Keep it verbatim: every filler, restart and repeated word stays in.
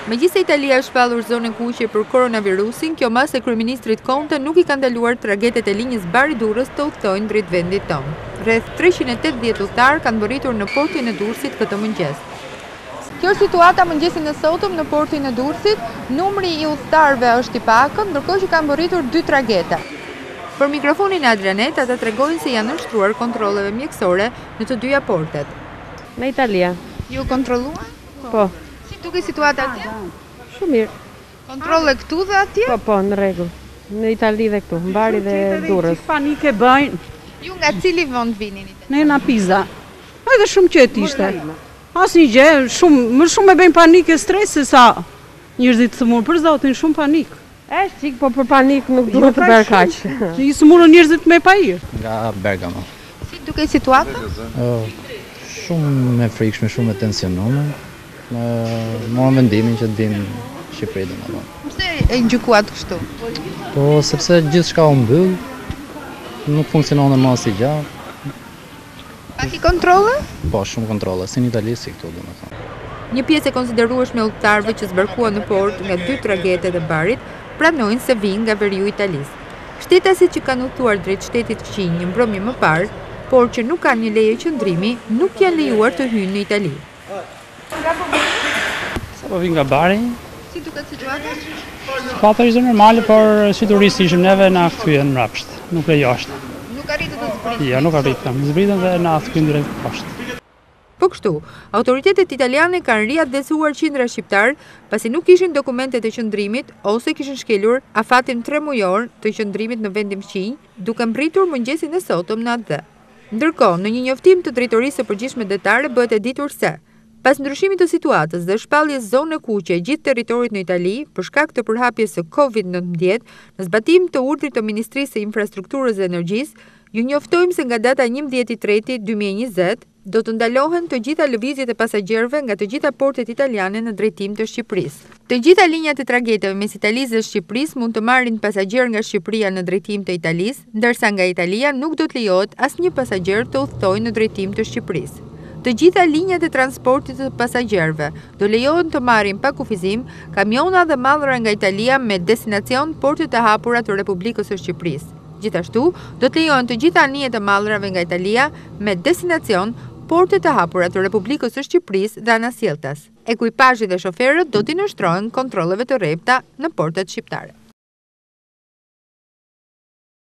Megjithëse Italia është shpallur zonën kuqe për koronavirusin, kjo mas e kryeministrit Conte nuk i ka ndaluar tragetet e linjës Bari-Durrës të udhtojnë drejt vendit tonë. Rreth treqind e tetëdhjetë udhëtar kanë mbërritur në portin e Durrësit këtë mëngjes. Kjo është situata mëngjesin e sotëm në portin e Durrësit. Numri i udhëtarëve është i pakët, ndërkohë që kanë mbërritur dy tragete. Për mikrofonin e Adrianet, ata tregojnë se janë nështruar kontrolleve mjekësore në të dyja portet. Në Italia. Ju kontrolluan? Po. Si duke situata atje? Shumë mirë. Kontrolle këtu dhe atje? Po, po, në rregull. Në Itali dhe këtu, në Bari dhe Durrës. Panike bëjnë. Ju nga cili vend vini në Itali? Ne na Piza. Edhe shumë qetë ishte. Asnjë gjë, shumë, më shumë e bëjnë panikë stres se sa njerëzit të smur, për zotin, shumë panik. E çik, po për panik nuk duhet të bërë kaq. I smurën njerëzit me pajir. Nga Bergamo. Si duke situata? Uh, shumë me frikshme, shumë e tensionuar. Më morëm vendimin që të vim në Shqipëri domethënë. Pse e gjykuat kështu? Po sepse gjithçka u mbyll, nuk funksionon më si gjatë. Pati kontrolle? Po, shumë kontrolle, si në Itali si këtu domethënë. Një pjesë e konsiderueshme e udhëtarëve që zbarkuan në port nga dy tragetet e Barit pranojnë se vijnë nga veriu italisë. Shtetasit që kanë udhëtuar drejt shtetit fqinj një mbrëmje më parë, por që nuk kanë një leje qëndrimi, nuk janë lejuar të hyjnë në Itali. Sa po vi nga Bari? Si duket situata? Situata ishte normale, por si turisti ishim neve na kthyen mbrapsht, nuk e jashtë. Nuk arritët të zbritën? Jo, nuk arritëm. Zbritën dhe na kthyen drejt poshtë. Po kështu, autoritetet italiane kanë riadhesuar qindra shqiptar pasi nuk kishin dokumentet e qëndrimit ose kishin shkelur afatin tre mujor të qëndrimit në vendin fqinj, duke mbritur mëngjesin e sotëm në atë. Ndërkohë, në një njoftim të Drejtorisë së Përgjithshme Detare bëhet e ditur se pas ndryshimit të situatës dhe shpalljes zone kuqe e gjithë territorit në Itali për shkak të përhapjes së kovid nëntëmbëdhjetë, në zbatim të urdhrit të Ministrisë së Infrastrukturës dhe Energjisë, ju njoftojmë se nga data njëmbëdhjetë i treti dy mijë e njëzet do të ndalohen të gjitha lëvizjet e pasagerëve nga të gjitha portet italiane në drejtim të Shqipërisë. Të gjitha linjat e tragjeteve mes Italisë dhe Shqipërisë mund të marrin pasagerë nga Shqipëria në drejtim të Italisë, ndërsa nga Italia nuk do të lejohet asnjë pasager të udhtojë në drejtim të Shqipërisë. Të gjitha linjat e transportit të pasagerëve do lejohen të marrin pa kufizim kamiona dhe mallra nga Italia me destinacion portet e hapura të Republikës së Shqipërisë. Gjithashtu, do të lejohen të gjitha anijet e mallrave nga Italia me destinacion portet e hapura të Republikës së Shqipërisë dhe anasjelltas. Ekuipazhi dhe shoferët do t'i nënshtrohen kontrolleve të rrepta në portet shqiptare.